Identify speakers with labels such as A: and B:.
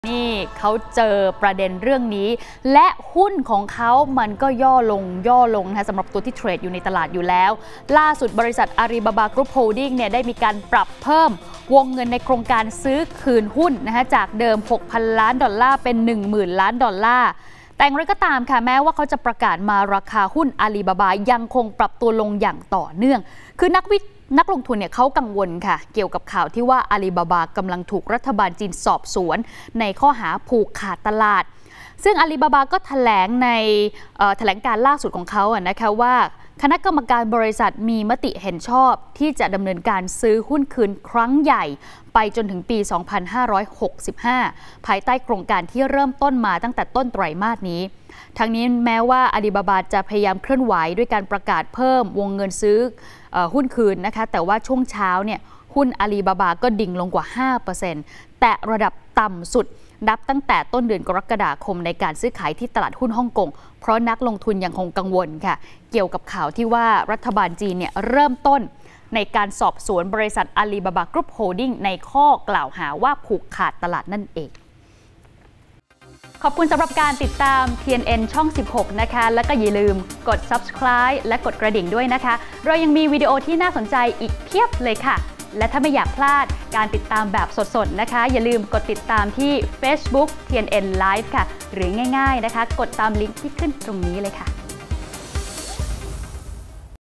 A: นี่เขาเจอประเด็นเรื่องนี้และหุ้นของเขามันก็ย่อลงนะคะสำหรับตัวที่เทรดอยู่ในตลาดอยู่แล้วล่าสุดบริษัทอาลีบาบากรุ๊ปโฮลดิ้งเนี่ยได้มีการปรับเพิ่มวงเงินในโครงการซื้อคืนหุ้นนะคะจากเดิม 6,000 ล้านดอลลาร์เป็น 10,000 ล้านดอลลาร์แต่อย่างไรก็ตามค่ะแม้ว่าเขาจะประกาศมาราคาหุ้นอาลีบาบายังคงปรับตัวลงอย่างต่อเนื่องคือนักลงทุนเนี่ยเขากังวลค่ะเกี่ยวกับข่าวที่ว่าอาลีบาบากำลังถูกรัฐบาลจีนสอบสวนในข้อหาผูกขาดตลาดซึ่งอาลีบาบาก็แถลงในแถลงการล่าสุดของเขานะคะว่าคณะกรรมการบริษัทมีมติเห็นชอบที่จะดำเนินการซื้อหุ้นคืนครั้งใหญ่ไปจนถึงปี 2565 ภายใต้โครงการที่เริ่มต้นมาตั้งแต่ต้นไตรมาสนี้ทั้งนี้แม้ว่าอาลีบาบาจะพยายามเคลื่อนไหวด้วยการประกาศเพิ่มวงเงินซื้อหุ้นคืนนะคะแต่ว่าช่วงเช้าเนี่ยหุ้นอาลีบาบาก็ดิ่งลงกว่า 5% แต่ระดับต่ำสุดนับตั้งแต่ต้นเดือนกรกฎาคมในการซื้อขายที่ตลาดหุ้นฮ่องกงเพราะนักลงทุนยังคงกังวลค่ะเกี่ยวกับข่าวที่ว่ารัฐบาลจีนเนี่ยเริ่มต้นในการสอบสวนบริษัทอาลีบาบากรุ๊ปโฮลดิ้งในข้อกล่าวหาว่าผูกขาดตลาดนั่นเองขอบคุณสำหรับการติดตาม TNN ช่อง 16 นะคะแล้วก็อย่าลืมกด Subscribe และกดกระดิ่งด้วยนะคะเรายังมีวิดีโอที่น่าสนใจอีกเพียบเลยค่ะและถ้าไม่อยากพลาดการติดตามแบบสดๆนะคะอย่าลืมกดติดตามที่ Facebook TNN Live ค่ะหรือง่ายๆนะคะกดตามลิงก์ที่ขึ้นตรงนี้เลยค่ะ